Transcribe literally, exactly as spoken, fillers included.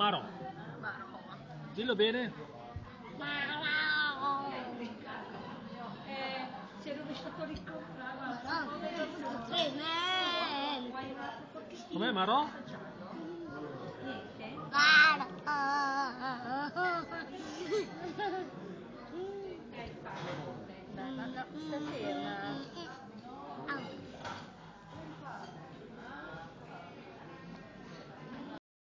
Marò. Dillo bene. Marò. Eh, si è rovesciato il Com'è Marò? Marò.